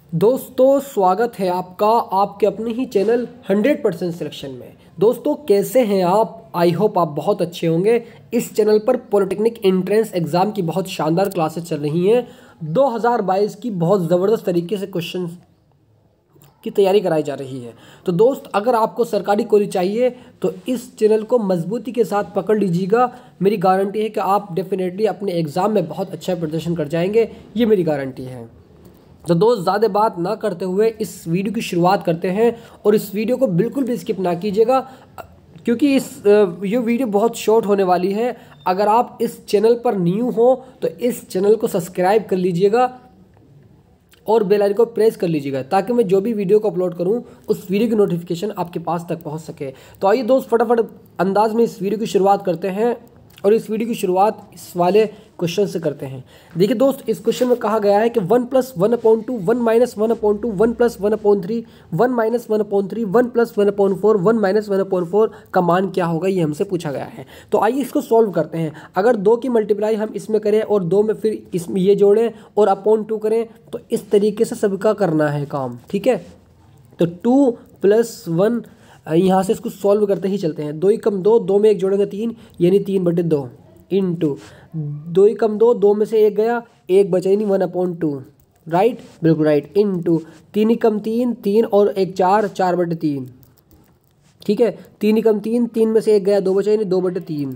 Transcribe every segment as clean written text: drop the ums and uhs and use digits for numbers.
दोस्तों स्वागत है आपका आपके अपने ही चैनल 100% सिलेक्शन में। दोस्तों कैसे हैं आप? आई होप आप बहुत अच्छे होंगे। इस चैनल पर पॉलिटेक्निक एंट्रेंस एग्ज़ाम की बहुत शानदार क्लासेस चल रही हैं। 2022 की बहुत ज़बरदस्त तरीके से क्वेश्चन की तैयारी कराई जा रही है। तो दोस्त अगर आपको सरकारी कॉलेज चाहिए तो इस चैनल को मजबूती के साथ पकड़ लीजिएगा। मेरी गारंटी है कि आप डेफिनेटली अपने एग्ज़ाम में बहुत अच्छा प्रदर्शन कर जाएंगे, ये मेरी गारंटी है। तो दोस्त ज़्यादा बात ना करते हुए इस वीडियो की शुरुआत करते हैं और इस वीडियो को बिल्कुल भी स्किप ना कीजिएगा क्योंकि ये वीडियो बहुत शॉर्ट होने वाली है। अगर आप इस चैनल पर न्यू हो तो इस चैनल को सब्सक्राइब कर लीजिएगा और बेल आइकन को प्रेस कर लीजिएगा ताकि मैं जो भी वीडियो को अपलोड करूं उस वीडियो की नोटिफिकेशन आपके पास तक पहुंच सके। तो आइए दोस्त फटाफट अंदाज में इस वीडियो की शुरुआत करते हैं और इस वीडियो की शुरुआत इस वाले क्वेश्चन से करते हैं। देखिए दोस्त इस क्वेश्चन में कहा गया है कि 1 + 1/2 1 - 1/2 1 + 1/3 1 - 1/3 1 + 1/4 1 - 1/4 का मान क्या होगा, ये हमसे पूछा गया है। तो आइए इसको सॉल्व करते हैं। अगर 2 की मल्टीप्लाई हम इसमें करें और 2 में फिर इसमें ये जोड़ें और अपॉन 2 करें तो इस तरीके से सबका करना है काम, ठीक है। तो 2 + 1 यहाँ से इसको सॉल्व करते ही चलते हैं। 2 × 2 2 में 1 जोड़ेंगे 3 यानी 3/2 इंटू 2 × 2 2 में से 1 गया 1 बचा ही नहीं 1/2 राइट, बिल्कुल राइट, इंटू 3 × 3 3 और 1 4 4/3 ठीक है। 3 × 3 3 में से 1 गया 2 बचा ही नहीं 2/3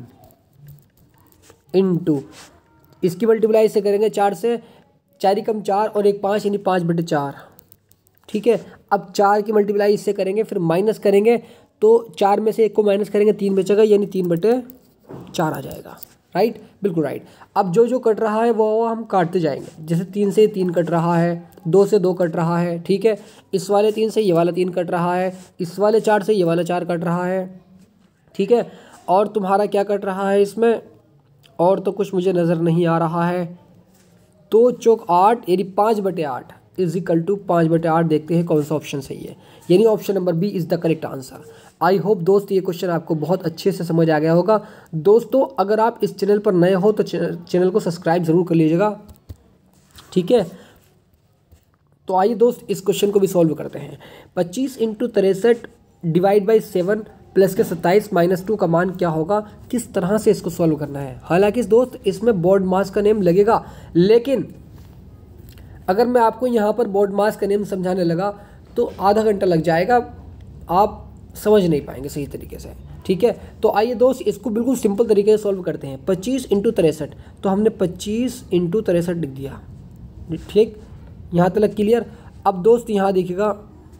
इंटू इसकी मल्टीप्लाई से करेंगे 4 से 4 × 4 और 1 5 यानी 5/4 ठीक है। अब 4 की मल्टीप्लाई इससे करेंगे फिर माइनस करेंगे तो 4 में से 1 को माइनस करेंगे 3 बचेगा यानी 3/4 आ जाएगा राइट, बिल्कुल राइट। अब जो जो कट रहा है वो हम काटते जाएंगे। जैसे 3 से 3 कट रहा है, 2 से 2 कट रहा है, ठीक है। इस वाले 3 से ये वाला 3 कट रहा है, इस वाले 4 से ये वाला 4 कट रहा है, ठीक है। और तुम्हारा क्या कट रहा है इसमें? और तो कुछ मुझे नज़र नहीं आ रहा है। 2 चौक 8 यानी 5/8 = 5/8। देखते हैं कौन सा ऑप्शन सही है, यानी option number B is the correct answer. I hope दोस्त ये क्वेश्चन आपको बहुत अच्छे से समझ आ गया होगा। दोस्तों अगर आप इस चैनल पर नए हो तो चैनल को सब्सक्राइब ज़रूर कर लीजिएगा, ठीक है। तो आइए दोस्त इस क्वेश्चन को भी सॉल्व करते हैं। 25 × 63 / 7 प्लस के 27 - 2 का मान क्या होगा, किस तरह से इसको सॉल्व करना है। हालांकि दोस्त इसमें बोर्ड मास का नेम लगेगा, लेकिन अगर मैं आपको यहाँ पर बोर्ड मास का नेम समझाने लगा तो आधा घंटा लग जाएगा, आप समझ नहीं पाएंगे सही तरीके से, ठीक है। तो आइए दोस्त इसको बिल्कुल सिंपल तरीके से सॉल्व करते हैं। 25 × 63 तो हमने 25 × 63 लिख दिया, ठीक, यहाँ तक क्लियर। अब दोस्त यहाँ देखिएगा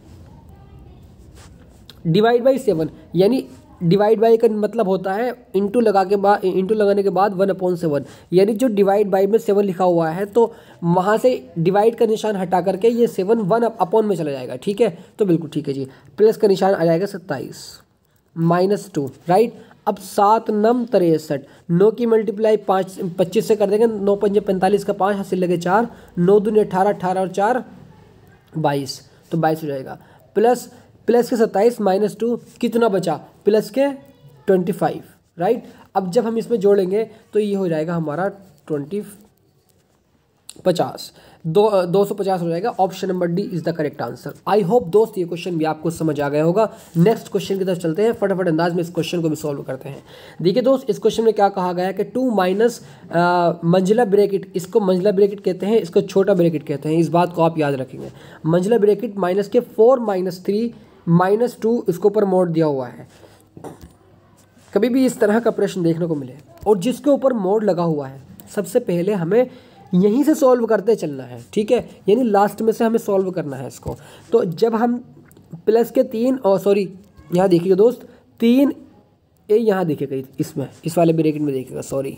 / 7 यानी डिवाइड बाई का मतलब होता है इंटू लगाने के बाद 1/7 यानी जो डिवाइड बाई में 7 लिखा हुआ है तो वहाँ से डिवाइड का निशान हटा करके ये 7 1/, में चला जाएगा, ठीक है। तो बिल्कुल ठीक है जी, प्लस का निशान आ जाएगा 27 - 2 राइट। अब 7 × 9 = 63 9 की मल्टीप्लाई 25 से कर देंगे, 9 × 5 = 45 का 5 हासिल लगे 4 9 दूनी 18 18 और 4 22 तो 22 हो जाएगा। प्लस के 27 - 2 कितना बचा, प्लस के 25 राइट। अब जब हम इसमें जोड़ेंगे तो ये हो जाएगा हमारा 250 हो जाएगा। Option number D is the correct answer. I hope दोस्त ये क्वेश्चन भी आपको समझ आ गया होगा। नेक्स्ट क्वेश्चन की तरफ चलते हैं, फटाफट अंदाज में इस क्वेश्चन को भी सॉल्व करते हैं। देखिए दोस्त इस क्वेश्चन में क्या कहा गया है कि 2 माइनस मंजिला ब्रैकेट, इसको मंजिला ब्रैकेट कहते हैं, इसको छोटा ब्रैकेट कहते हैं, इस बात को आप याद रखेंगे। मंजिला ब्रैकेट माइनस के 4 - 3 - 2 इसके ऊपर मोड़ दिया हुआ है। कभी भी इस तरह का प्रश्न देखने को मिले और जिसके ऊपर मोड़ लगा हुआ है सबसे पहले हमें यहीं से सॉल्व करते चलना है, ठीक है, यानी लास्ट में से हमें सॉल्व करना है इसको। तो जब हम प्लस के 3 और सॉरी यहाँ देखिएगा दोस्त 3 यहाँ देखिएगा, इसमें इस वाले ब्रैकेट में देखिएगा, सॉरी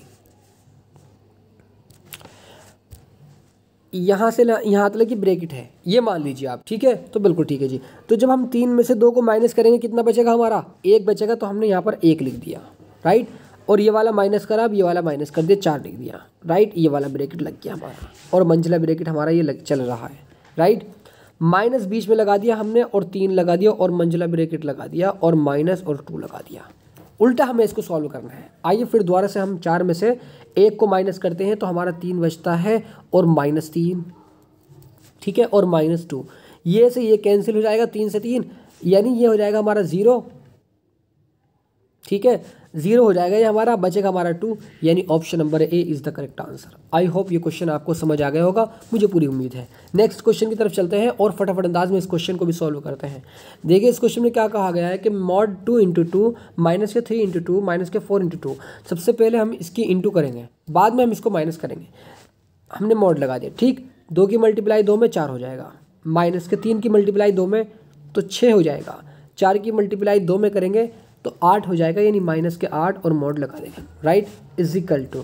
यहाँ से ना यहाँ तक की ब्रैकेट है ये मान लीजिए आप, ठीक है। तो बिल्कुल ठीक है जी। तो जब हम 3 में से 2 को माइनस करेंगे कितना बचेगा, हमारा 1 बचेगा, तो हमने यहाँ पर 1 लिख दिया राइट। और ये वाला माइनस करा, अब ये वाला माइनस कर दिया 4 लिख दिया राइट। ये वाला ब्रैकेट लग गया हमारा और मंजिला ब्रैकेट हमारा ये चल रहा है राइट। माइनस बीच में लगा दिया हमने और 3 लगा दिया और मंजिला ब्रैकेट लगा दिया और माइनस और 2 लगा दिया। उल्टा हमें इसको सॉल्व करना है। आइए फिर दोबारा से हम 4 में से 1 को माइनस करते हैं तो हमारा 3 बचता है और -3 ठीक है, और -2, ये से ये कैंसिल हो जाएगा 3 से 3, यानी ये हो जाएगा हमारा 0, ठीक है, 0 हो जाएगा ये हमारा, बचेगा हमारा 2, यानी option number A is the correct answer. I hope ये क्वेश्चन आपको समझ आ गया होगा, मुझे पूरी उम्मीद है। नेक्स्ट क्वेश्चन की तरफ चलते हैं और फटाफट अंदाज में इस क्वेश्चन को भी सॉल्व करते हैं। देखिए इस क्वेश्चन में क्या कहा गया है कि mod 2 × 2 -3 × 2 -4 × 2। सबसे पहले हम इसकी इंटू करेंगे, बाद में हम इसको माइनस करेंगे। हमने मॉड लगा दिया, ठीक, 2 की मल्टीप्लाई 2 में 4 हो जाएगा, -3 की मल्टीप्लाई 2 में तो 6 हो जाएगा, 4 की मल्टीप्लाई 2 में करेंगे तो 8 हो जाएगा, यानी -8 और मॉड लगा देंगे, राइट, इजिकल टू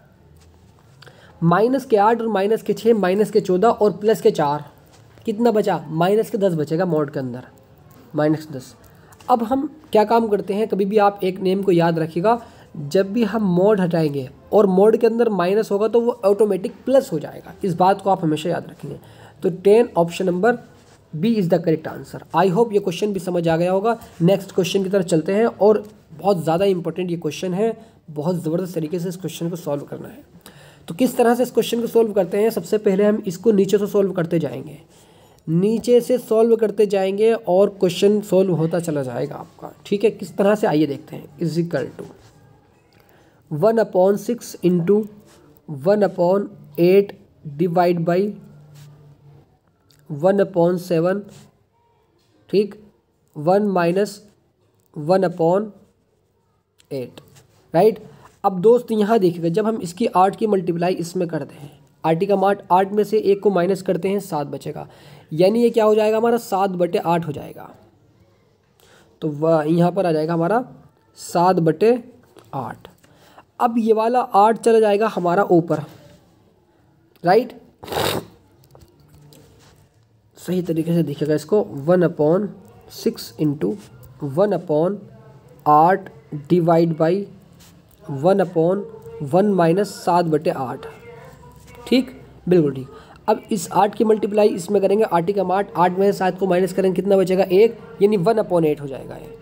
-8 और -6 -14 और +4, कितना बचा, -10 बचेगा मॉड के अंदर, -10। अब हम क्या काम करते हैं, कभी भी आप एक नेम को याद रखिएगा, जब भी हम मॉड हटाएंगे और मॉड के अंदर माइनस होगा तो वो ऑटोमेटिक प्लस हो जाएगा, इस बात को आप हमेशा याद रखेंगे। तो 10 option number B is the correct answer. I hope ये क्वेश्चन भी समझ आ गया होगा। नेक्स्ट क्वेश्चन की तरफ चलते हैं और बहुत ज़्यादा इंपॉर्टेंट ये क्वेश्चन है, बहुत ज़बरदस्त तरीके से इस क्वेश्चन को सॉल्व करना है। तो किस तरह से इस क्वेश्चन को सॉल्व करते हैं, सबसे पहले हम इसको नीचे से सॉल्व करते जाएंगे, नीचे से सॉल्व करते जाएंगे और क्वेश्चन सॉल्व होता चला जाएगा आपका, ठीक है। किस तरह से आइए देखते हैं। इजिकल टू 1/6 × 1/8 डिवाइड बाई 1/7, ठीक, 1 - 1/8, राइट। अब दोस्त यहाँ देखिएगा, जब हम इसकी 8 की मल्टीप्लाई इसमें करते हैं, 8 का मान 8 में से 1 को माइनस करते हैं, 7 बचेगा, यानी ये क्या हो जाएगा हमारा 7/8 हो जाएगा। तो यहाँ पर आ जाएगा हमारा 7/8। अब ये वाला 8 चला जाएगा हमारा ऊपर, राइट, सही तरीके से देखिएगा इसको, 1/6 × 1/8 डिवाइड बाई 1/1 - 7/8, ठीक, बिल्कुल ठीक। अब इस 8 की मल्टीप्लाई इसमें करेंगे, 8 का 8 में से 7 को माइनस करेंगे, कितना बचेगा 1, यानी 1/8 हो जाएगा ये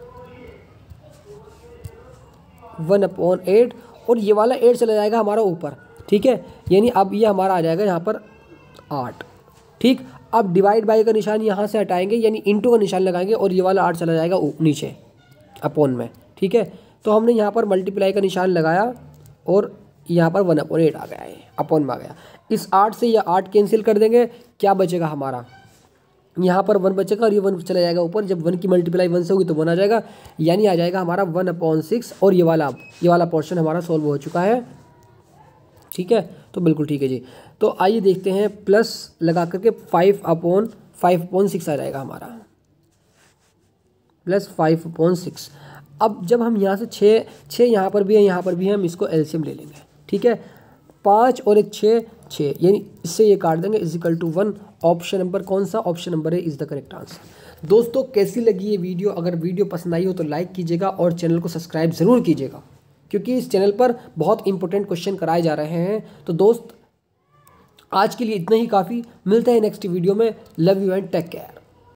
1/8, और ये वाला 8 चला जाएगा हमारा ऊपर, ठीक है, यानी अब ये हमारा आ जाएगा यहाँ पर 8, ठीक। अब डिवाइड बाई का निशान यहाँ से हटाएंगे, यानी इंटू का निशान लगाएंगे और ये वाला 8 चला जाएगा नीचे अपॉन में, ठीक है। तो हमने यहाँ पर मल्टीप्लाई का निशान लगाया और यहाँ पर 1/8 आ गया है, अपॉन में आ गया। इस 8 से ये 8 कैंसिल कर देंगे, क्या बचेगा हमारा, यहाँ पर 1 बचेगा और ये 1 चला जाएगा ऊपर, जब 1 की मल्टीप्लाई 1 से होगी तो 1 आ जाएगा, यानी आ जाएगा हमारा 1/6, और ये वाला पोर्शन हमारा सॉल्व हो चुका है, ठीक है। तो बिल्कुल ठीक है जी। तो आइए देखते हैं, प्लस लगा करके 5/6 आ जाएगा हमारा, +5/6। अब जब हम यहाँ से 6 यहाँ पर भी है, यहाँ पर भी है, हम इसको एलसीएम ले लेंगे, ठीक है, 5 और 1 6, यानी इससे ये काट देंगे, इजिकल टू 1। ऑप्शन नंबर कौन सा, option number A is the correct answer. दोस्तों कैसी लगी ये वीडियो, अगर वीडियो पसंद आई हो तो लाइक कीजिएगा और चैनल को सब्सक्राइब ज़रूर कीजिएगा, क्योंकि इस चैनल पर बहुत इंपॉर्टेंट क्वेश्चन कराए जा रहे हैं। तो दोस्त आज के लिए इतना ही काफ़ी, मिलते हैं नेक्स्ट वीडियो में। Love you and take care.